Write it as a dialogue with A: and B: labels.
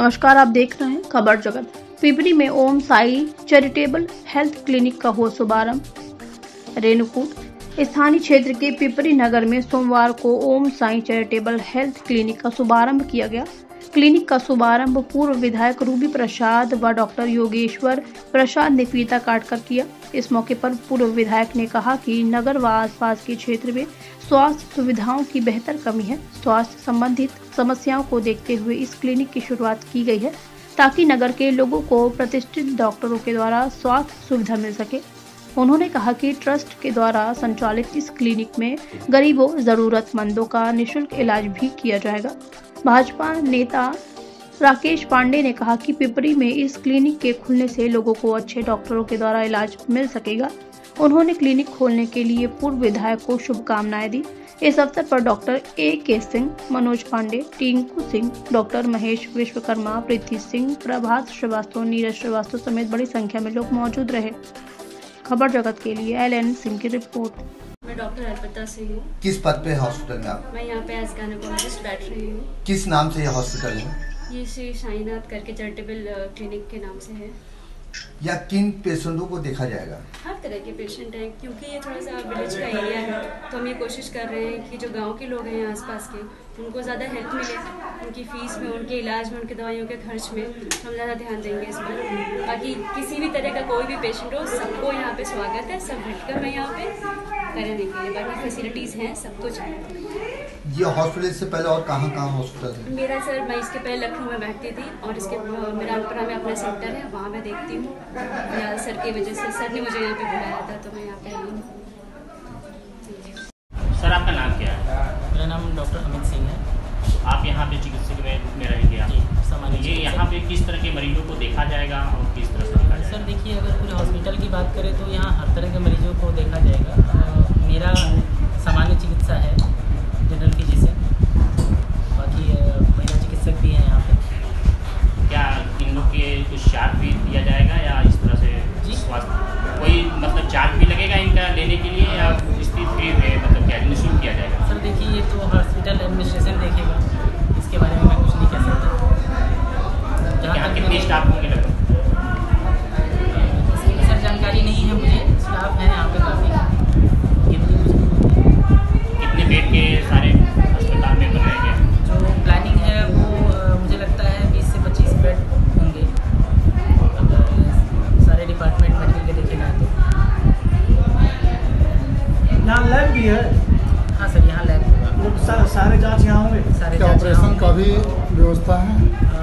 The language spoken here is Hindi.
A: नमस्कार, आप देख रहे हैं खबर जगत। पिपरी में Om Sai charitable health clinic का हो शुभारंभ। रेणुकूट स्थानीय क्षेत्र के पिपरी नगर में सोमवार को Om Sai charitable health clinic का शुभारंभ किया गया। क्लिनिक का शुभारंभ पूर्व विधायक रूबी प्रसाद व डॉक्टर योगेश्वर प्रसाद ने फीता काटकर किया। इस मौके पर पूर्व विधायक ने कहा कि नगर व आसपास के क्षेत्र में स्वास्थ्य सुविधाओं की बेहतर कमी है। स्वास्थ्य संबंधित समस्याओं को देखते हुए इस क्लिनिक की शुरुआत की गई है ताकि नगर के लोगों को प्रतिष्ठित डॉक्टरों के द्वारा स्वास्थ्य सुविधा मिल सके। उन्होंने कहा कि ट्रस्ट के द्वारा संचालित इस क्लिनिक में गरीबों जरूरतमंदों का निःशुल्क इलाज भी किया जाएगा। भाजपा नेता राकेश पांडे ने कहा कि पिपरी में इस क्लिनिक के खुलने से लोगों को अच्छे डॉक्टरों के द्वारा इलाज मिल सकेगा। उन्होंने क्लिनिक खोलने के लिए पूर्व विधायक को शुभकामनाएं दी। इस अवसर पर doctor A.K. Singh, Manoj Pandey, Tinku Singh, doctor Mahesh Vishwakarma, Preeti Singh, Prabhat Srivastava, Neeraj Srivastava समेत बड़ी संख्या में लोग मौजूद रहे। खबर जगत के लिए LN सिंह की रिपोर्ट।
B: मैं डॉक्टर अर्पिता सिंह हूँ।
C: किस पद पे हॉस्पिटल में आप?
B: मैं यहाँ पे एज गायनेकोलॉजिस्ट बैठ रही हूँ।
C: किस नाम से यह हॉस्पिटल है?
B: ये श्री साईनाथ करके चैरिटेबल क्लिनिक के नाम से है।
C: या किन पेशेंटों को देखा जाएगा?
B: हर तरह के पेशेंट हैं, क्योंकि ये थोड़ा सा विलेज का एरिया है, तो हम ये कोशिश कर रहे हैं कि जो गांव के लोग हैं आसपास के, उनको ज़्यादा हेल्प मिले, उनकी फ़ीस में, उनके इलाज में, उनके दवाइयों के खर्च में हम ज़्यादा ध्यान देंगे इस पर। बाकी किसी भी तरह का कोई भी पेशेंट हो, सबको यहाँ पे स्वागत है, सब वेलकम है यहाँ पे करने के लिए। बाकी फैसिलिटीज़ हैं, सब कुछ है।
C: ये हॉस्पिटल से पहले और कहाँ हॉस्पिटल है?
B: मेरा सर, मैं इसके पहले लखनऊ में बैठती थी और इसके मिरालपुरा में अपना सेंटर है, वहाँ मैं देखती हूँ। या सर की वजह से सर ने मुझे यहाँ पे बुलाया था, तो मैं यहाँ पे आई हूँ।
D: सर, आपका नाम क्या है?
E: मेरा नाम डॉक्टर अमित सिंह है।
D: आप यहाँ पे चिकित्सक में रहेंगे आप?
E: सामान्य
D: ये यहाँ पे किस तरह के मरीजों को देखा जाएगा और किस तरह से देखा जाएगा?
E: सर देखिए, अगर पूरे हॉस्पिटल की बात करें तो यहाँ हर तरह के मरीजों को देखा जाएगा। मेरा सामान्य चिकित्सा है, जनरल फिजिशियन। बाकी महिला चिकित्सक भी हैं यहाँ पे।
D: क्या इन लोग के कुछ चार्ज भी दिया जाएगा या इस तरह से
E: जी
D: स्वास्थ्य कोई मतलब चार्ज भी लगेगा इनका लेने के लिए या इसकी फ्री है, मतलब क्या निःशुल्क किया जाएगा?
E: सर देखिए, ये तो हॉस्पिटल एडमिनिस्ट्रेशन देखेगा, इसके बारे में मैं कुछ नहीं कह सकता।
D: यहाँ कितने स्टाफ होंगे लगभग?
E: इसकी सर जानकारी नहीं है मुझे। स्टाफ है यहाँ पे काफ़ी।
D: कितने बेड के सारे अस्पताल में बनाए गए?
E: जो प्लानिंग है वो मुझे लगता है 20 से 25 बेड होंगे, अगर सारे डिपार्टमेंट मेडिकल के देखे जाए तो।
F: यहाँ लैब भी है?
E: हाँ सर, यहाँ लैब होगा।
F: सारे जांच यहाँ होंगे?
E: सारे
G: ऑपरेशन का भी व्यवस्था है?